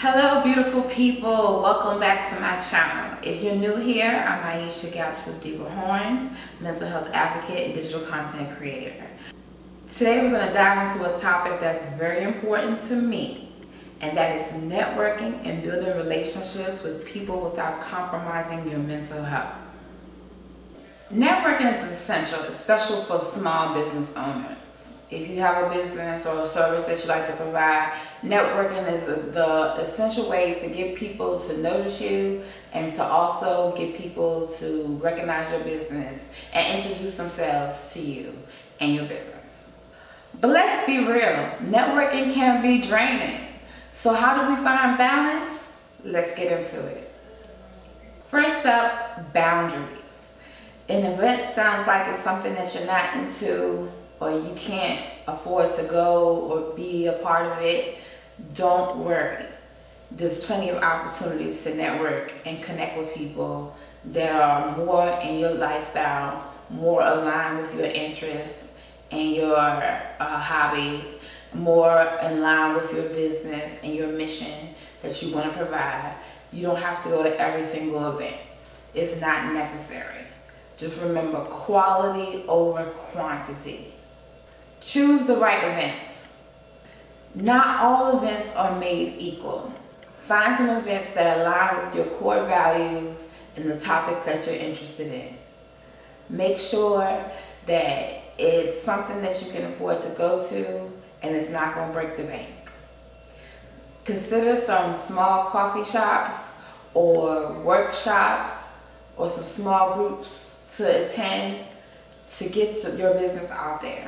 Hello beautiful people, welcome back to my channel. If you're new here, I'm Aisha GaptoothDiva Horns, mental health advocate and digital content creator. Today we're going to dive into a topic that's very important to me, and that is networking and building relationships with people without compromising your mental health. Networking is essential, especially for small business owners. If you have a business or a service that you like to provide, networking is the essential way to get people to notice you and to also get people to recognize your business and introduce themselves to you and your business. But let's be real, networking can be draining. So how do we find balance? Let's get into it. First up, boundaries. An event sounds like it's something that you're not into, or you can't afford to go or be a part of it. Don't worry. There's plenty of opportunities to network and connect with people that are more in your lifestyle, more aligned with your interests and your hobbies, more in line with your business and your mission that you want to provide. You don't have to go to every single event. It's not necessary. Just remember, quality over quantity. Choose the right events. Not all events are made equal. Find some events that align with your core values and the topics that you're interested in. Make sure that it's something that you can afford to go to and it's not going to break the bank. Consider some small coffee shops or workshops or some small groups to attend to get your business out there.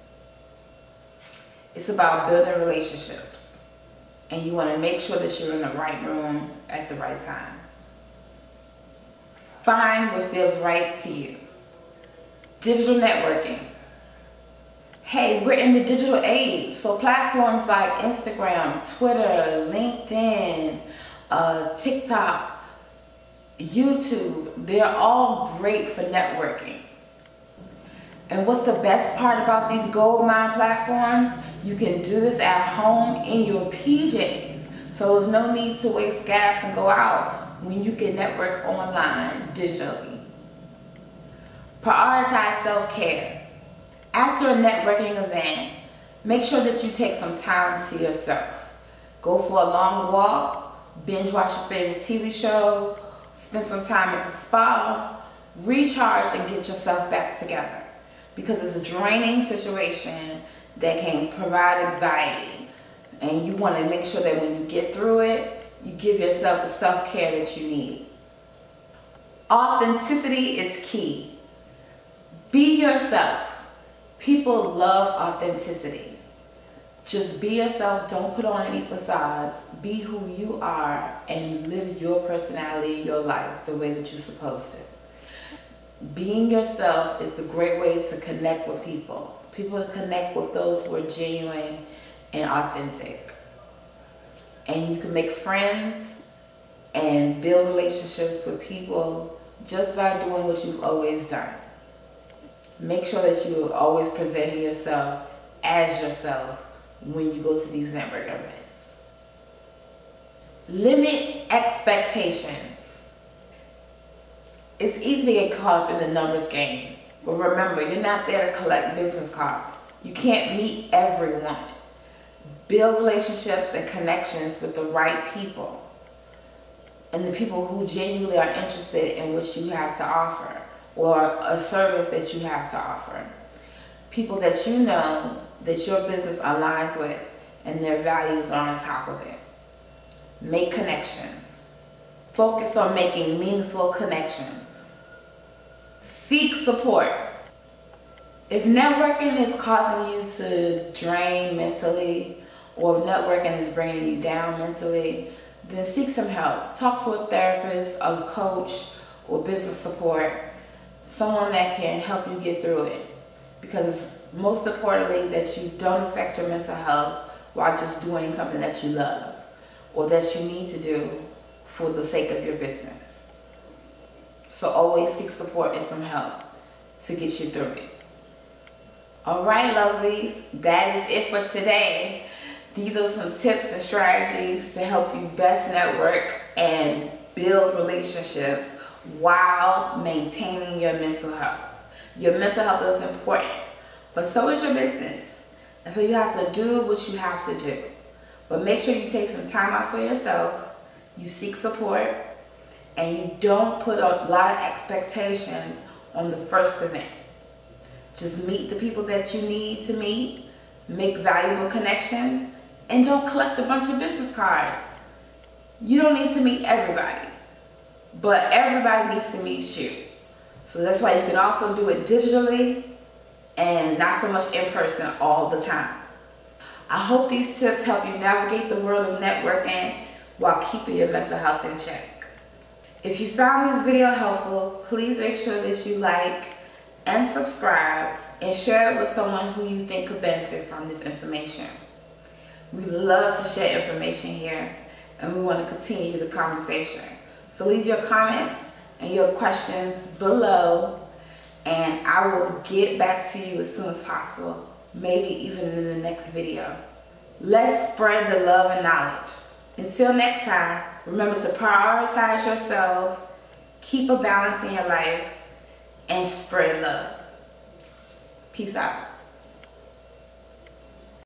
It's about building relationships, and you want to make sure that you're in the right room at the right time. Find what feels right to you. Digital networking. Hey, we're in the digital age, so platforms like Instagram, Twitter, LinkedIn, TikTok, YouTube, they're all great for networking. And what's the best part about these goldmine platforms? You can do this at home in your PJs. So there's no need to waste gas and go out when you can network online digitally. Prioritize self-care. After a networking event, make sure that you take some time to yourself. Go for a long walk, binge watch your favorite TV show, spend some time at the spa, recharge and get yourself back together. Because it's a draining situation that can provide anxiety, and you want to make sure that when you get through it, you give yourself the self-care that you need. Authenticity is key. Be yourself. People love authenticity. Just be yourself. Don't put on any facades. Be who you are and live your personality, your life, the way that you're supposed to. Being yourself is the great way to connect with people. People connect with those who are genuine and authentic. And you can make friends and build relationships with people just by doing what you've always done. Make sure that you are always presenting yourself as yourself when you go to these network events. Limit expectations. It's easy to get caught up in the numbers game, but remember, you're not there to collect business cards. You can't meet everyone. Build relationships and connections with the right people and the people who genuinely are interested in what you have to offer or a service that you have to offer. People that you know that your business aligns with and their values are on top of it. Make connections. Focus on making meaningful connections. Seek support. If networking is causing you to drain mentally, or if networking is bringing you down mentally, then seek some help. Talk to a therapist, a coach, or business support, someone that can help you get through it. Because most importantly, that you don't affect your mental health while just doing something that you love or that you need to do for the sake of your business. So always seek support and some help to get you through it. All right, lovelies, that is it for today. These are some tips and strategies to help you best network and build relationships while maintaining your mental health. Your mental health is important, but so is your business. And so you have to do what you have to do. But make sure you take some time out for yourself, you seek support, and you don't put a lot of expectations on the first event. Just meet the people that you need to meet, make valuable connections, and don't collect a bunch of business cards. You don't need to meet everybody, but everybody needs to meet you. So that's why you can also do it digitally and not so much in person all the time. I hope these tips help you navigate the world of networking while keeping your mental health in check. If you found this video helpful, please make sure that you like and subscribe and share it with someone who you think could benefit from this information. We love to share information here, and we want to continue the conversation. So leave your comments and your questions below, and I will get back to you as soon as possible, maybe even in the next video. Let's spread the love and knowledge. Until next time, remember to prioritize yourself, keep a balance in your life, and spread love. Peace out.